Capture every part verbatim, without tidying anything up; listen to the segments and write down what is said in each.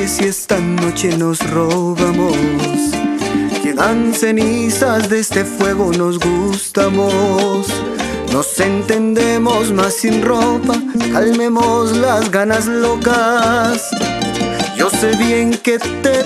si esta noche nos robamos? Quedan cenizas de este fuego, nos gustamos. Nos entendemos más sin ropa, calmemos las ganas locas. Yo sé bien que te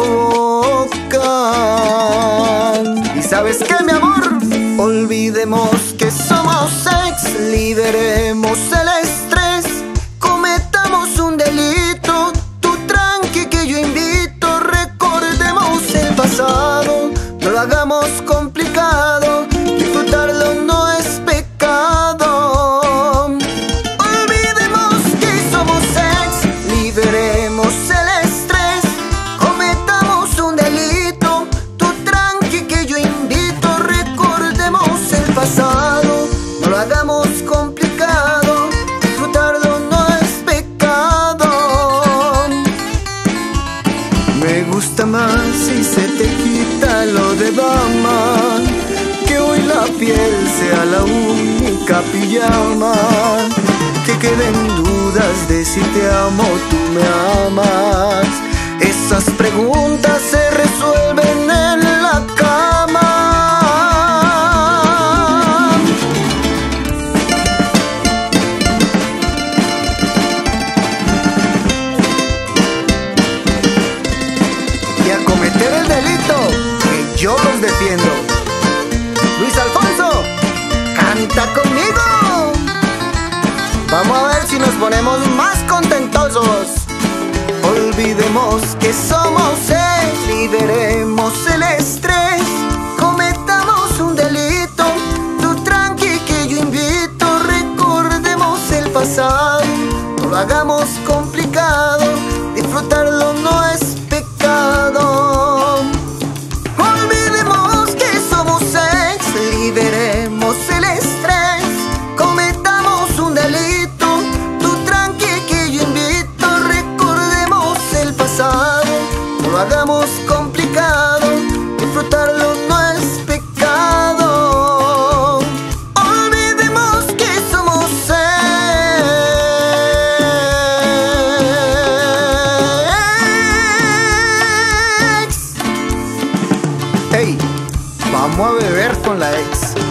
provocan. ¿Y sabes qué, mi amor? Olvidemos que somos ex, liberemos el estrés, cometamos un delito, tú tranqui que yo invito, recordemos el pasado, no lo hagamos complicado, disfrutarlo no es pecado. Olvidemos que somos ex, liberemos el estrés, cometamos un delito, tú tranqui que yo invito, recordemos el pasado, no lo hagamos complicado, disfrutarlo no es pecado. Me gusta más si se te quita lo de dama, que hoy la piel sea la única pijama, que queden dudas de si te amo o tú me amas. Esas preguntas se resuelven en la cama. Y a cometer el delito, que yo los defiendo. Luis Alfonso, canta conmigo. Vamos a ver si nos ponemos más contentosos. Olvidemos que somos él, liberemos el estrés, cometamos un delito, tú tranqui que yo invito, recordemos el pasado, no lo hagamos complicado, disfrutarlo no es pecado. Olvidemos que somos ex, liberemos el estrés, cometamos un delito, tú tranqui que yo invito, recordemos el pasado, no lo hagamos complicado, disfrutarlo no es pecado. Olvidemos que somos ex. Hey, vamos a beber con la ex.